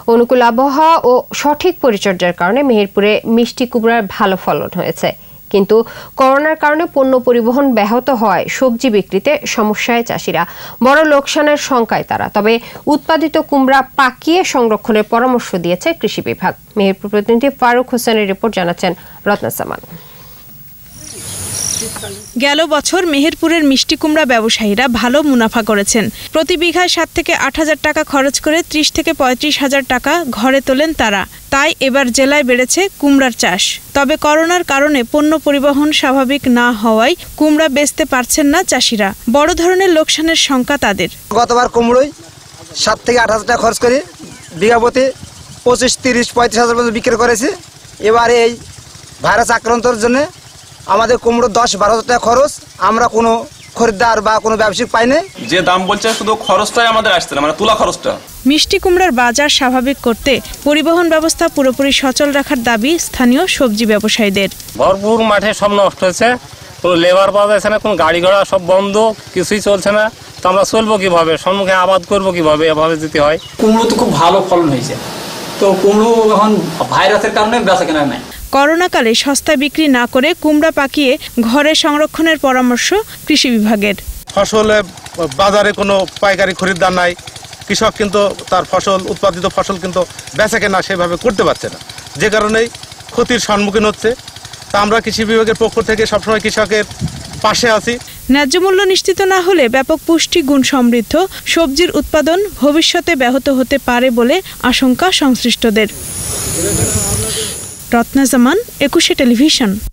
অনুকূল আবহাওয়া ও সঠিক পরিচর্যার কারণে মেহেরপুরে মিষ্টি কুমড়ার ভালো ফলন হয়েছে। কিন্তু করোনার কারণে পণ্য পরিবহন ব্যাহত হওয়ায় সবজি বিক্রিতে সমস্যায় চাষিরা, বড় লোকসানের শঙ্কায় তারা। তবে উৎপাদিত কুমড়া পাকিয়ে সংরক্ষণের পরামর্শ দিয়েছে কৃষি বিভাগ। মেহেরপুর প্রতিনিধি ফারুক হোসেনের রিপোর্ট জানাচ্ছেন রত্না সামান। গেল বছর মেহেরপুরের মিষ্টি কুমড়া ব্যবসায়ীরা ভালো মুনাফা করেছেন। প্রতি বিঘায় 7 থেকে 8 হাজার টাকা খরচ করে 30 থেকে 35 হাজার টাকা ঘরে তোলেন তারা। তাই এবার জেলায় বেড়েছে কুমড়ার চাষ। তবে করোনার কারণে পণ্য পরিবহন স্বাভাবিক না হওয়ায় কুমড়া বেচতে পারছেন না চাষিরা। বড় ধরনের লোকসানের শঙ্কা তাদের। গতবার কুমড়োই 7 থেকে 8 হাজার টাকা খরচ করে বিঘা প্রতি 25, 30, 35 হাজার পর্যন্ত বিক্রি করেছে। এবারে এই ভাইরাস আক্রান্তর জন্য আমাদের কুমড়ো 10-12 হাজার টাকা খরচ, আমরা কোনো খরিদ্দার বা কোনো ব্যবসায়িক পাইনি। যে দাম বলছে শুধু খরচটাই আমাদের আসছে না, মানে তুলা খরচটা। মিষ্টি কুমড়ার বাজার স্বাভাবিক করতে পরিবহন ব্যবস্থা পুরোপুরি সচল রাখার দাবি স্থানীয় সবজি ব্যবসায়ীদের। ভরপুর মাঠে সব নষ্ট হয়েছে, কোনো লেবার পাওয়া যাচ্ছে না, কোনো গাড়ি ঘোড়া সব বন্ধ, কিছুই চলছে না। তো আমরা চলবো কিভাবে, সম্মুখে আবাদ করবো কিভাবে, এভাবে যেতে হয়। কুমড়ো তো খুব ভালো ফলন হয়েছে, তো কুমড়ো এখন ভাইরাসের কারণে বেচা কেনা নাই। করোনাকালে সস্তায় বিক্রি না করে কুমড়া পাকিয়ে ঘরে সংরক্ষণের পরামর্শ কৃষি বিভাগের। ফসলে বাজারে কোনো পাইকারি খরিদ্দার নাই, কৃষক কিন্তু তার ফসল, উৎপাদিত ফসল কিন্তু বেচা কেনা সেভাবে করতে পারছে না, যে কারণেই ক্ষতির সম্মুখীন হচ্ছে। তা আমরা কৃষি বিভাগের পক্ষ থেকে সবসময় কৃষকের পাশে আছি। ন্যায্য মূল্য নিশ্চিত না হলে ব্যাপক পুষ্টি গুণ সমৃদ্ধ সবজির উৎপাদন ভবিষ্যতে ব্যাহত হতে পারে বলে আশঙ্কা সংশ্লিষ্টদের। রত্না জামান, 21 টেলিভিশন।